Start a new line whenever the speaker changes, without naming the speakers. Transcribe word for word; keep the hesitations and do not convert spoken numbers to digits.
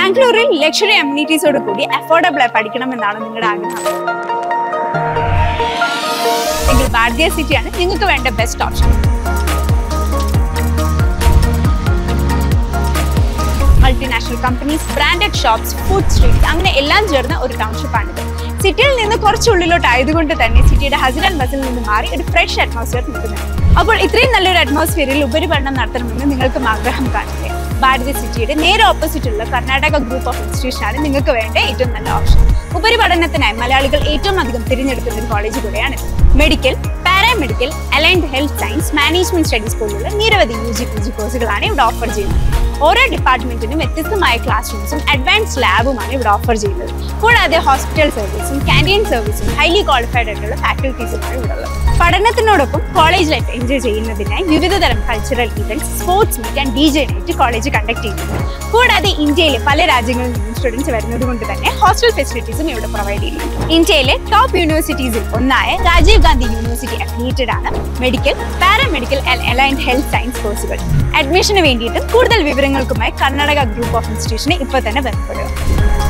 ബാംഗ്ലൂരിൽ ലക്ഷറി അമ്യൂണിറ്റീസോട് കൂടി അഫോർഡബിൾ ആയി പഠിക്കണമെന്നാണ് നിങ്ങളുടെ ആഗ്രഹം എങ്കിൽ ഭാരതീയ സിറ്റിയാണ് നിങ്ങൾക്ക് വേണ്ട best option. Multinational companies, branded shops, food street അങ്ങനെ എല്ലാം ചേർന്ന ഒരു ടൗൺഷിപ്പാണിത്. സിറ്റിയിൽ നിന്ന് കുറച്ചുള്ളിലോട്ട് ആയതുകൊണ്ട് തന്നെ സിറ്റിയുടെ ഹസിൽ ആൻഡ് ബസിൽ നിന്ന് മാറി ഒരു ഫ്രഷ് അറ്റ്മോസ്ഫിയർ നിൽക്കുന്നുണ്ട്. അപ്പോൾ ഇത്രയും നല്ലൊരു അറ്റ്മോസ്ഫിയറിൽ ഉപരിപഠനം നടത്തണമെന്ന് നിങ്ങൾക്കും ആഗ്രഹം കാണില്ലേ? ഭാരതീയ സിറ്റിയുടെ നേരെ ഓപ്പോസിറ്റുള്ള കർണാടക ഗ്രൂപ്പ് ഓഫ് ഇൻസ്റ്റിറ്റ്യൂഷനാണ് നിങ്ങൾക്ക് വേണ്ട ഏറ്റവും നല്ല ഓപ്ഷൻ. ഉപരിപഠനത്തിനായി മലയാളികൾ ഏറ്റവും അധികം തിരഞ്ഞെടുക്കുന്ന ഒരു കോളേജ് കൂടെയാണ്. Medical, paramedical, allied health science, management studies പോലുള്ള നിരവധി യു ജി പി ജി കോഴ്സുകളാണ് ഇവിടെ ഓഫർ ചെയ്യുന്നത്. ഓരോ ഡിപ്പാർട്ട്മെന്റിനും വ്യത്യസ്തമായ ക്ലാസ് റൂംസും അഡ്വാൻസ്ഡ് ലാബുമാണ് ഇവിടെ ഓഫർ ചെയ്യുന്നത്. കൂടാതെ ഹോസ്പിറ്റൽ സർവീസും ക്യാൻറ്റീൻ സർവീസും ഹൈലി ക്വാളിഫൈഡ് ആയിട്ടുള്ള ഫാക്കൽറ്റീസുമാണ് ഇവിടെ ഉള്ളത്. പഠനത്തിനോടൊപ്പം കോളേജ് ലൈഫ് എൻജോയ് ചെയ്യുന്നതിനായി വിവിധതരം cultural events, sports meet and D J night college conduct ചെയ്യുന്നുണ്ട്. കൂടാതെ ഇന്ത്യയിലെ പല രാജ്യങ്ങളിൽ നിന്നും സ്റ്റുഡൻസ് വരുന്നത് കൊണ്ട് തന്നെ ഹോസ്റ്റൽ ഫെസിലിറ്റീസും ഇവിടെ പ്രൊവൈഡ് ചെയ്യുന്നുണ്ട്. ഇന്ത്യയിലെ ടോപ്പ് യൂണിവേഴ്സിറ്റീസിൽ ഒന്നായ രാജീവ് ഗാന്ധി യൂണിവേഴ്സിറ്റി അഫിലിയേറ്റഡ് ആണ് medical, paramedical and allied health science കോഴ്സുകൾ. അഡ്മിഷന് വേണ്ടിയിട്ടും കൂടുതൽ വിവരങ്ങൾക്കുമായി കർണാടക ഗ്രൂപ്പ് ഓഫ് ഇൻസ്റ്റിറ്റ്യൂഷനെ ഇപ്പോൾ തന്നെ ബന്ധപ്പെടുക.